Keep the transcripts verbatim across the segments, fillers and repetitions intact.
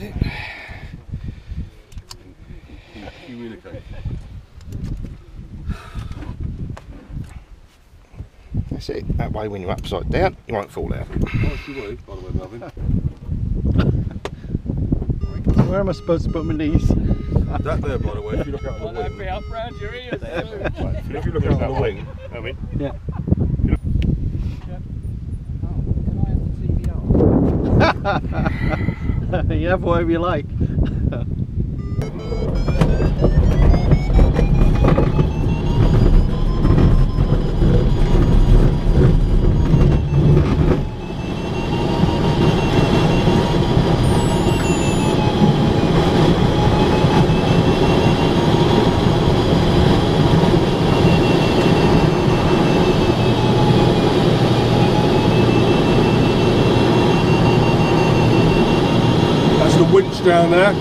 it. Communicate. That's it. That way, when you're upside down, you won't fall out. Oh, she will, by the way, Melvin. Where am I supposed to put my knees? That there, by the way, if you look out on the wing. Be up round your ears. If you look out on the wing, I mean. Yeah. You have whatever you like. Winch down there.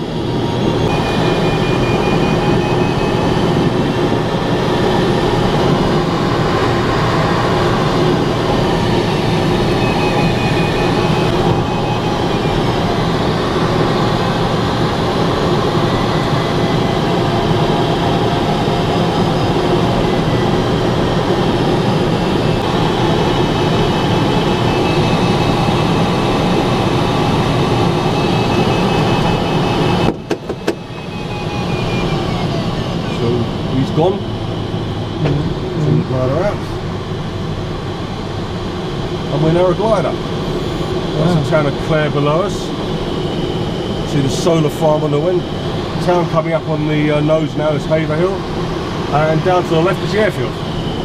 Gone. Mm-hmm. Glider out. And we're near a glider. That's wow. The town of Clare below us. See the solar farm on the wind. The town coming up on the uh, nose now is Haverhill. And down to the left is the airfield.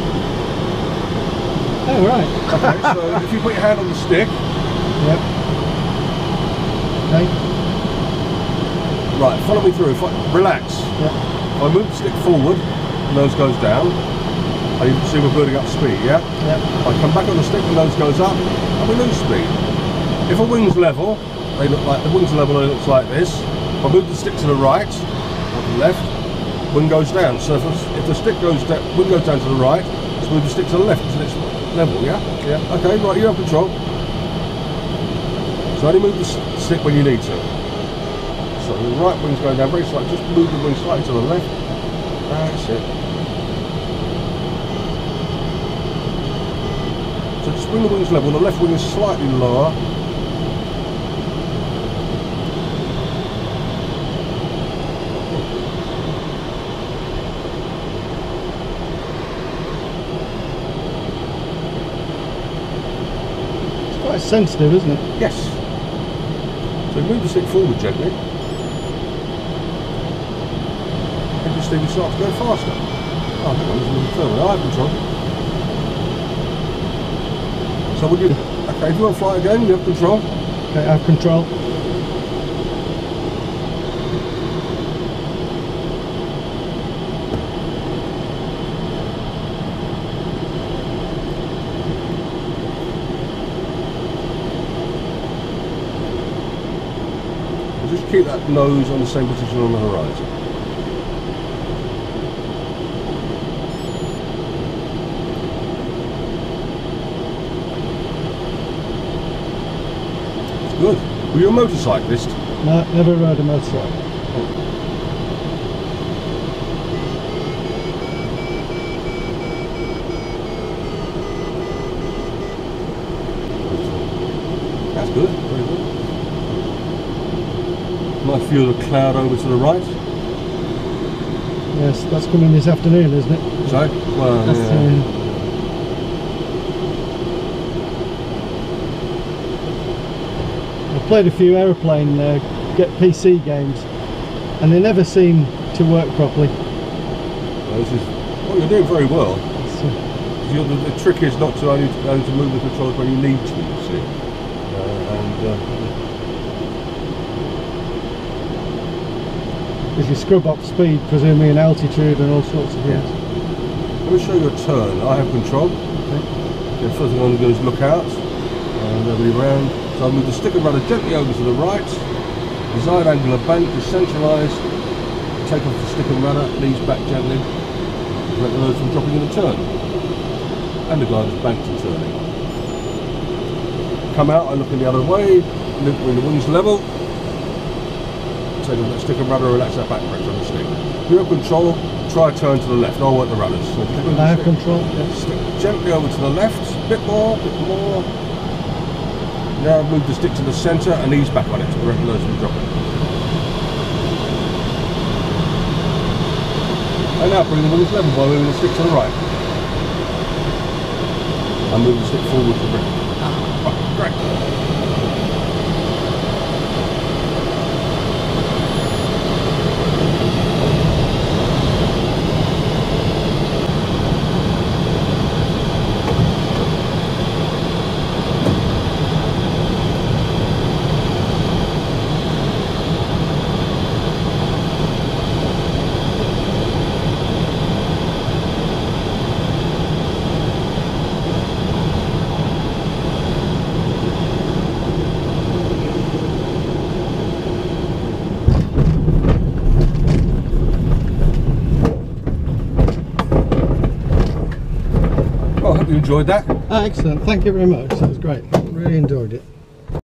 Oh, right. Okay, so if you put your hand on the stick. Yep. Okay. Right, follow me through. If I, relax. Yep. If I move the stick forward, nose goes down, and you can see we're building up speed, yeah? Yep. I come back on the stick, the nose goes up, and we lose speed. If a wing's level, they look like, the wing's level looks like this. If I move the stick to the right, or to the left, wing goes down. So if, if the stick goes down, wing goes down to the right, let's move the stick to the left until it's level, yeah? Yeah. Okay, right, you have control. So only move the stick when you need to. So the right wing's going down very slightly, just move the wing slightly to the left. That's it. So just bring the wings level, the left wing is slightly lower. It's quite sensitive, isn't it? Yes. So move the stick forward gently. And just see we start to go faster. Oh, hang on, there's a little further. I have control. So would you, okay, if you want to fly again, you have control. Okay, I have control. Just keep that nose on the same position on the horizon. Good. Were you a motorcyclist? No, never rode a motorcycle. Oh. That's good. Very good. Nice view of the cloud over to the right. Yes, that's coming this afternoon, isn't it? So, well, that's, yeah. uh, played a few aeroplane uh, get P C games, and they never seem to work properly. Well, this is, well, you're doing very well. Uh, you're, the, the trick is not to only, only to move the controls when you need to, you see. Uh, and because uh, you scrub up speed, presumably in altitude and all sorts of things. Yeah. Let me show you a turn. I have control. Okay. The first thing I'm going to do is look out, and everybody round. So I'll move the stick and rudder gently over to the right, desired angular bank is centralised, take off the stick and rudder, knees back gently, prevent the nose from dropping in the turn, and the glider's banked and turning. Come out, I look in the other way, look when the wings level, take the stick and rudder, relax that back pressure on the stick. If you have control, try turn to the left. I want the rudders. So I have control. yeah, stick gently over to the left, a bit more, a bit more. Now move the stick to the centre and ease back on it to prevent those from dropping. And now bring the wings level by moving the stick to the right. And move the stick forward to the grip. Right, great. I hope you enjoyed that. Ah, excellent. Thank you very much. That was great. Really enjoyed it.